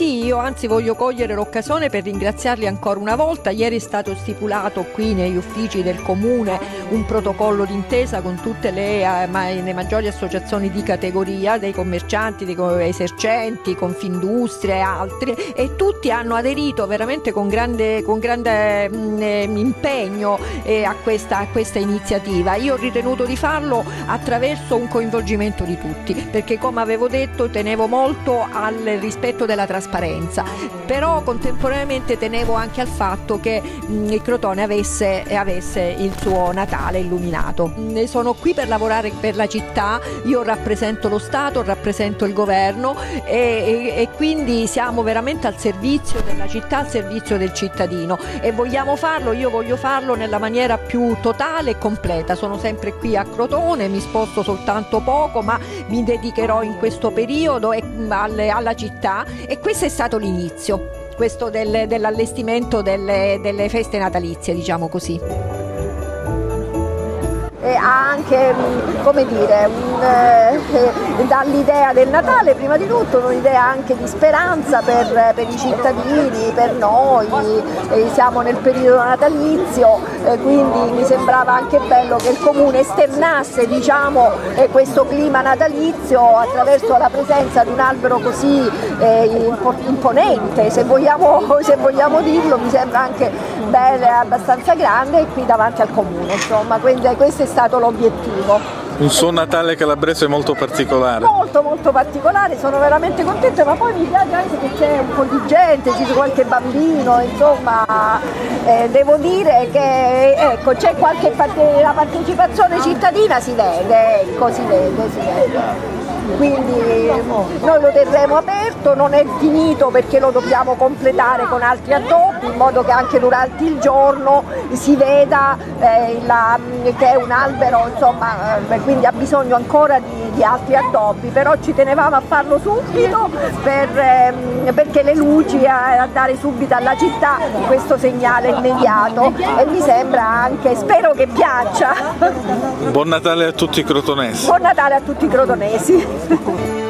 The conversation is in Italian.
Sì, io anzi voglio cogliere l'occasione per ringraziarli ancora una volta. Ieri è stato stipulato qui negli uffici del Comune un protocollo d'intesa con tutte le maggiori associazioni di categoria, dei commercianti, dei esercenti, Confindustria e altri, e tutti hanno aderito veramente con grande impegno a questa iniziativa. Io ho ritenuto di farlo attraverso un coinvolgimento di tutti, perché come avevo detto tenevo molto al rispetto della trasparenza, però contemporaneamente tenevo anche al fatto che il Crotone avesse il suo Natale illuminato. Sono qui per lavorare per la città, io rappresento lo Stato, rappresento il governo e quindi siamo veramente al servizio della città, al servizio del cittadino, e io voglio farlo nella maniera più totale e completa. Sono sempre qui a Crotone, mi sposto soltanto poco, ma mi dedicherò in questo periodo alla città, e questo è stato l'inizio, questo dell'allestimento delle feste natalizie, diciamo così. E ha anche, come dire, dall'idea del Natale prima di tutto un'idea anche di speranza per i cittadini, per noi. Siamo nel periodo natalizio, quindi mi sembrava anche bello che il Comune esternasse, diciamo, questo clima natalizio attraverso la presenza di un albero così imponente, se vogliamo dirlo. Mi sembra anche bello, abbastanza grande, qui davanti al Comune, insomma, quindi questo è stato l'obiettivo. Un suo Natale calabrese molto particolare. Molto particolare, sono veramente contenta, ma poi mi piace anche che c'è un po' di gente, c'è qualche bambino, insomma, devo dire che ecco, c'è la partecipazione cittadina si vede. Quindi noi lo terremo aperto, non è finito perché lo dobbiamo completare con altri addobbi, in modo che anche durante il giorno si veda che è un albero, insomma, quindi ha bisogno ancora di altri addobbi, però ci tenevamo a farlo subito perché le luci, a dare subito alla città questo segnale immediato, e mi sembra anche, spero che piaccia. Buon Natale a tutti i crotonesi. Buon Natale a tutti i crotonesi.